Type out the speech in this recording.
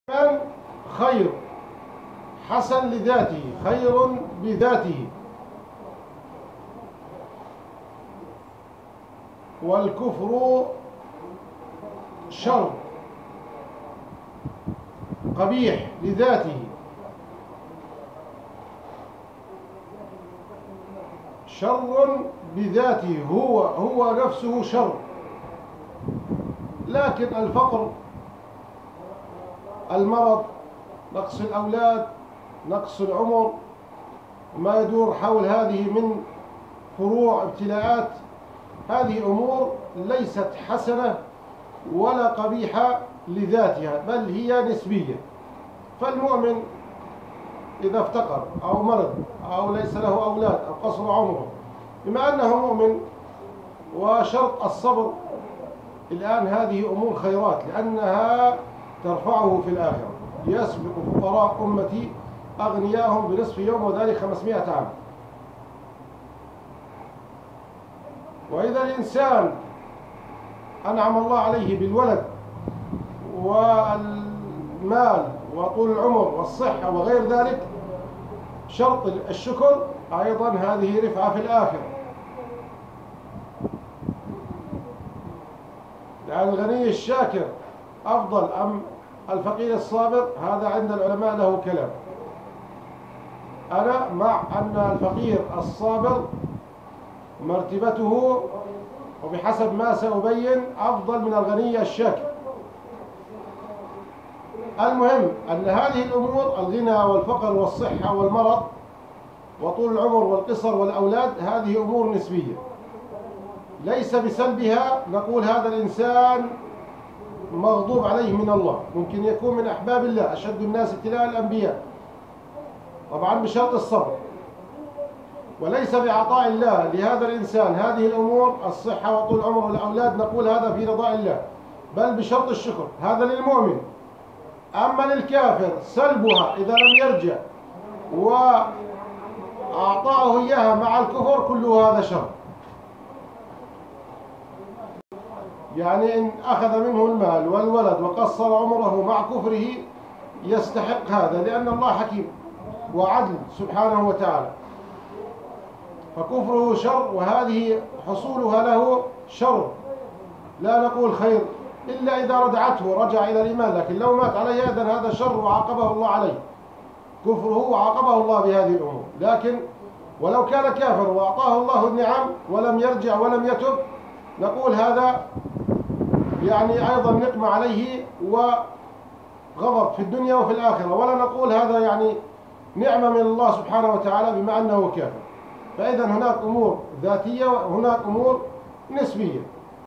من خير حسن لذاته، خير بذاته، والكفر شر قبيح لذاته، شر بذاته، هو نفسه شر. لكن الفقر، المرض، نقص الأولاد، نقص العمر، ما يدور حول هذه من فروع ابتلاءات، هذه أمور ليست حسنة ولا قبيحة لذاتها، بل هي نسبية. فالمؤمن إذا افتقر أو مرض أو ليس له أولاد أو قصر عمره، بما أنه مؤمن، وشرط الصبر الآن هذه أمور خيرات، لأنها ترفعه في الآخرة. يسبق فقراء أمتي أغنياهم بنصف يوم، وذلك 500 عام. وإذا الإنسان أنعم الله عليه بالولد والمال وطول العمر والصحة وغير ذلك، شرط الشكر أيضا هذه رفعة في الآخرة. يعني الغني الشاكر أفضل أم الفقير الصابر؟ هذا عند العلماء له كلام. أنا مع أن الفقير الصابر مرتبته وبحسب ما سأبين أفضل من الغني الشاكر. المهم أن هذه الأمور، الغنى والفقر والصحة والمرض وطول العمر والقصر والأولاد، هذه أمور نسبية، ليس بسلبها نقول هذا الإنسان مغضوب عليه من الله. ممكن يكون من أحباب الله، أشد الناس ابتلاء الأنبياء، طبعا بشرط الصبر. وليس بعطاء الله لهذا الإنسان هذه الأمور، الصحة وطول العمر والأولاد، نقول هذا في رضاء الله، بل بشرط الشكر. هذا للمؤمن. أما للكافر سلبها إذا لم يرجع وأعطاه إياها مع الكفر، كل هذا شر. يعني إن أخذ منه المال والولد وقصر عمره مع كفره يستحق هذا، لأن الله حكيم وعدل سبحانه وتعالى. فكفره شر، وهذه حصولها له شر، لا نقول خير إلا إذا ردعته ورجع إلى الإيمان. لكن لو مات عليه إذن هذا شر وعاقبه الله عليه، كفره وعاقبه الله بهذه الأمور. لكن ولو كان كافر وأعطاه الله النعم ولم يرجع ولم يتب، نقول هذا يعني أيضا نقمة عليه وغضب في الدنيا وفي الآخرة، ولا نقول هذا يعني نعمة من الله سبحانه وتعالى بما أنه كافر. فإذا هناك أمور ذاتية وهناك أمور نسبية.